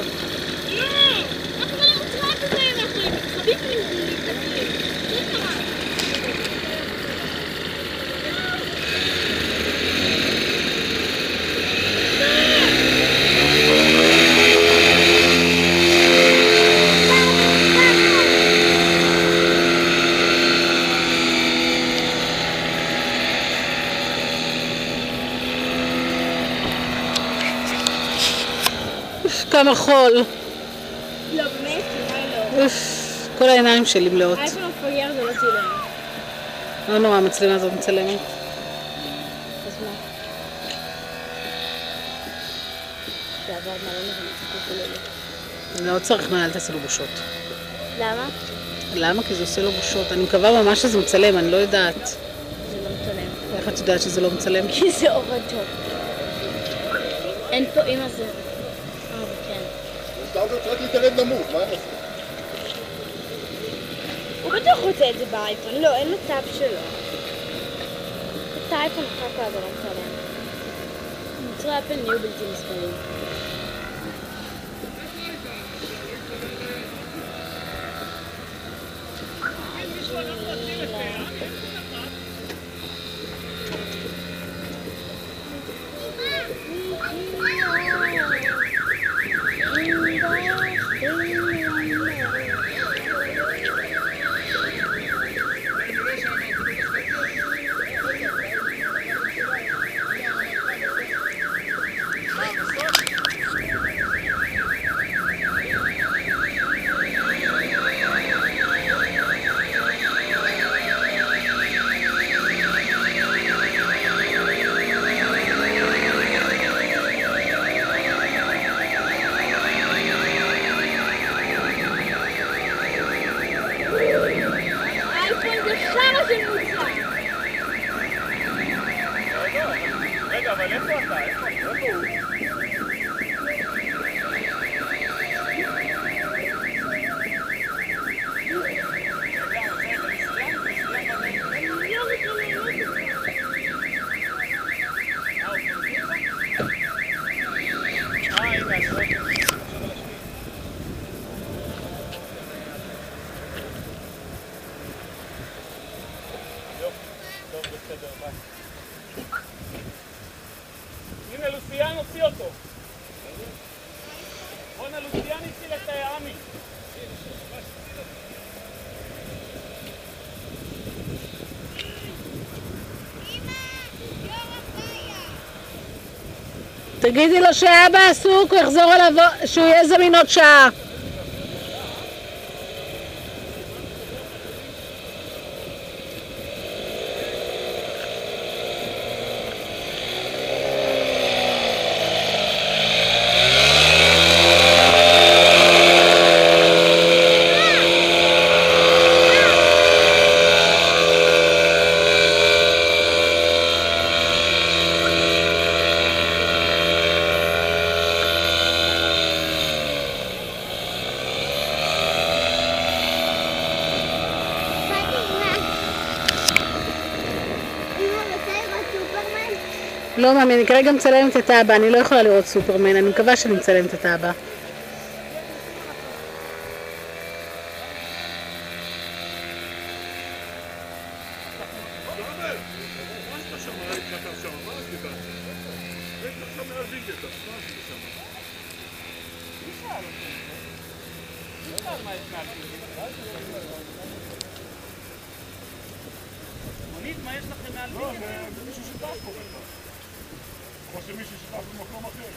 כמה חול. לא, באמת, אולי לא. כל העיניים שלי מלאות. האייפון המפגר זה לא צילם. לא נורא, המצלמה הזאת מצלמת. אז מה? זה עבר מלא נבוא, לא צריך, אל תעשה לו בושות. למה? למה? כי זה עושה לו בושות. אני מקווה ממש שזה מצלם, אני לא יודעת. זה לא מצלם. איך את יודעת שזה לא מצלם? כי זה אור אדום. אין פה אמא זה. כן. אתה צריך להתערב נמוך, מה אני אעשה? הוא בטוח רוצה את זה באייפון. לא, אין מצב שלו. את האייפון אחר כך זה לא מצלם. מוצרי אפל נהיו בלתי נסבלים. רגע, אבל איפה אתה? איפה הוא? הנה לוסיאן הוציא אותו. בואנה לוסיאן הציל את עמי. תגידי לו שאבא עסוק, הוא יחזור אליו, שהוא יהיה זמין עוד שעה. לא מאמין, אני כרגע מצלמת את האבא, אני לא יכולה לראות סופרמן, אני מקווה שאני מצלמת את האבא. מונית, מה יש לכם מעל ביגה? לא, זה מישהו שטף פה. או שמישהו שטף במקום אחר.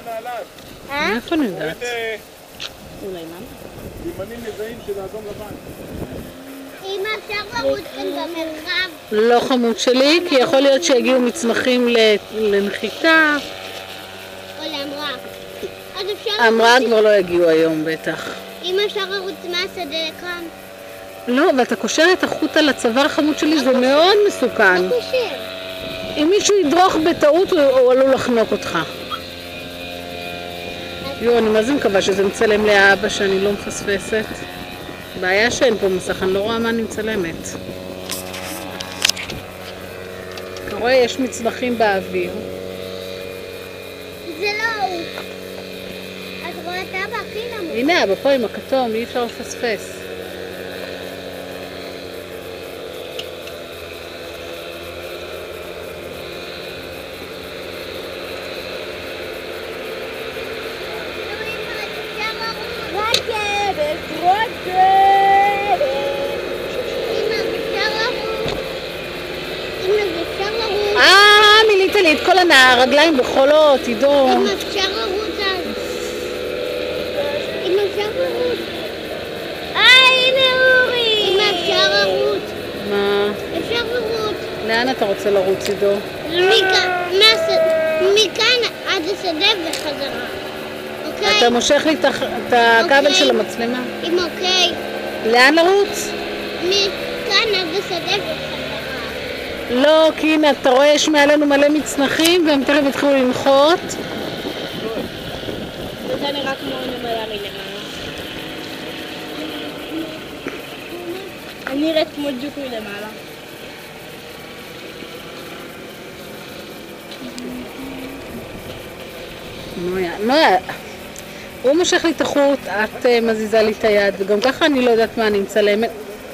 נעליים. מאיפה אני יודעת? אולי מה? סימנים מזהים של האדום לבן. אמא, אפשר לרוץ כאן במרחב? לא חמוד שלי, כי יכול להיות שיגיעו מצמחים לנחיתה. או להמראה. אז אפשר המראה כבר לא יגיעו היום בטח. אמא, אפשר לרוץ מהשדה לכאן? לא, ואתה קושר את החוט על הצוואר חמוד שלי, זה מאוד מסוכן. לא קושר. אם מישהו ידרוך בטעות הוא עלול לחנוק אותך. יו, אני מה זה מקווה שזה מצלם לאבא שאני לא מפספסת. בעיה שאין פה מסך, אני לא רואה מה אני מצלמת. אתה רואה, יש מצמחים באוויר. זה לא הוא. את רואה את אבא הכי נמוך. הנה אבא פה עם הכתום, אי אפשר לפספס. מילאת לי את כל הרגליים בחולות, עידו. אמא, אפשר לרוץ אז. אמא, אפשר לרוץ. הנה אורי! אמא, אפשר לרוץ. מה? אפשר לרוץ. לאן אתה רוצה לרוץ, עידו? מכאן עד השדה וחזרה. אוקיי? אתה מושך לי את הכבל של המצלמה. אמא, אוקיי. לאן לרוץ? מכאן עד השדה וחזרה. לא, כי הנה, אתה רואה, יש מעלינו מלא מצנחים והם תכף יתחילו לנחות. זה נראה כמו נמלה מלמעלה. אני נראית כמו ג'וק מלמעלה. נויה, הוא מושך לי את החוט, את מזיזה לי את היד, וגם ככה אני לא יודעת מה אני מצלמת.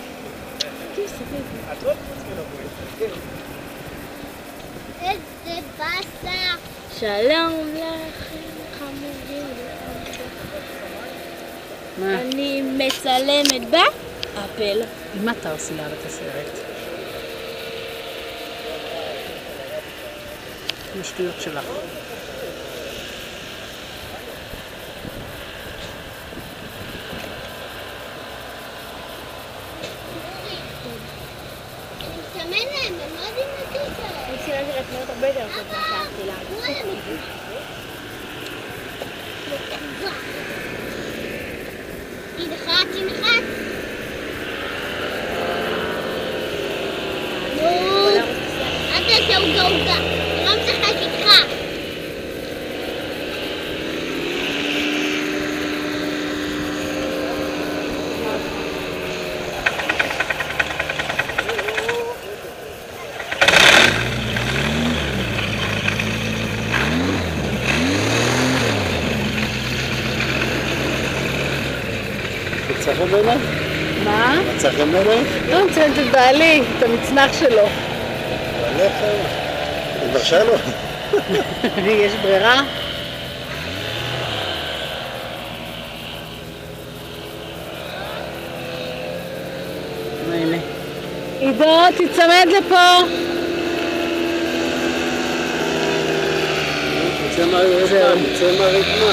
איזה באסה. שלום לכם חמודים. מה? אני מצלמת באפל. מה אתה עושה לה את הסרט? השטויות שלך. תסמן להם, הם לא יודעים לטוס עליהם. אני צילמתי לתמונות הרבה יותר טוב מה שעשתי לנו. וואלה, תנחת, תנחת. נו, אל תעשה עוגה עוגה. אני לא משחק איתך. מצא חן בעיניי? מה? מצא חן בעיניי? לא מציינת את בעלי, את המצנח שלו. בעלי אחר. היא מרשה לו. יש ברירה? הנה. עידו, תצמד לפה. יוצא מהרקמה.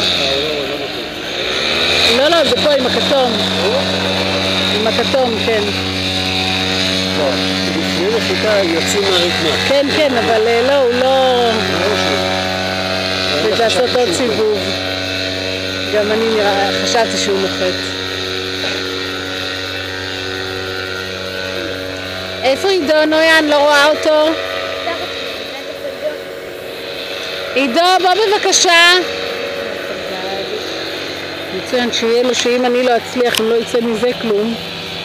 לא, לא, זה פה עם הכתום. עם הכתום, כן. לפני נחיתה הם יוצאים מהרקמה. כן, כן, אבל לא, הוא לא... צריך לעשות עוד סיבוב. גם אני חשבתי שהוא נוחת. איפה עידו, נויה? אני לא רואה אותו. עידו, בוא בבקשה. מצוין, שיהיה לו שאם אני לא אצליח, אם לא יצא מזה כלום.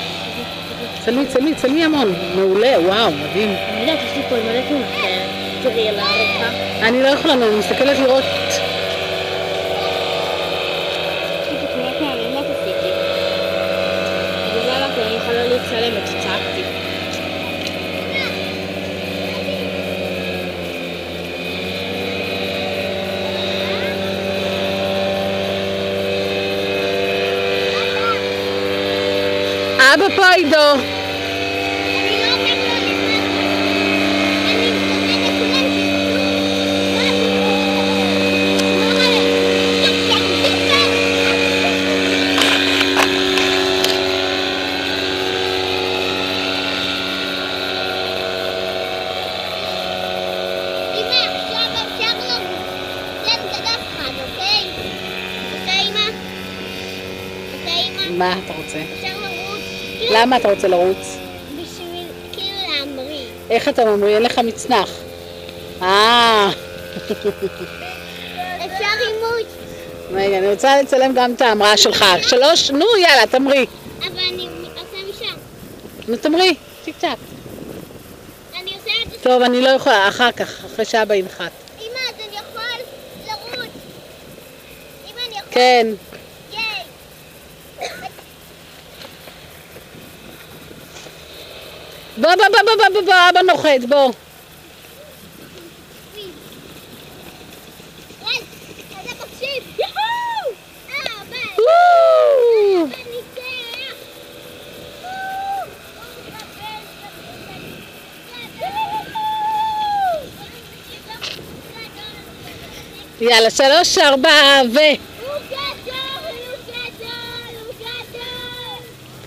צלמי המון. מעולה, וואו, מדהים. אני יודעת, יש לי פה מלא תמונות. תראי על הערכה. אני לא יכולה, אני מסתכלת לראות. יש לי פה תמונות מהממות עשיתי. בגלל זה אמרתי, אני יכולה להצלם וצעקתי. אבא פה עידו. אני לא אומרת לו לבד. אני מסתכלת לכולם שישמעו. לא, מה אתה רוצה? אפשר לרוץ. למה אתה רוצה לרוץ? בשביל כאילו להמריא. איך אתה ממריא? אין לך מצנח. אפשר אימוץ. רגע, אני רוצה לצלם גם את ההמראה שלך. 3, נו יאללה, תמריא. אבל אני עושה משם. נו תמריא, צ'יק צ'ק. אני עושה את זה. טוב, אני לא יכולה, אחר כך, אחרי שאבא ינחת. אמא, אז אני יכול לרוץ. אמא, אני יכול... כן. ייי. בוא, אבא נוחת, בוא. רגע, אתה מקשיב. יחו! ביי. וואו! ניצח. יאללה, 3, 4 ו... הוא גדול! הוא גדול! הוא גדול!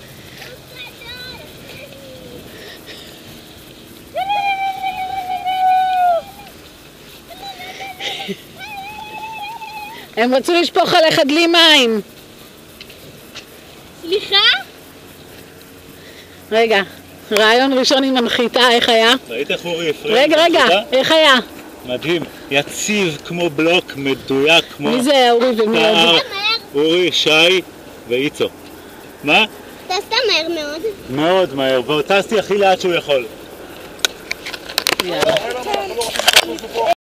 הם רצו לשפוך עליך דלי מים. סליחה? רגע, רעיון ראשון עם הנחיתה, איך היה? ראית איך אורי הפריע? רגע, איך היה? מדהים, יציב כמו בלוק, מדויק כמו... מי זה אורי ומי טהר, עוד? אורי, שי ואיצו. מה? אתה עשתה מהר מאוד. מאוד מהר, וטסתי הכי לאט שהוא יכול. יאללה.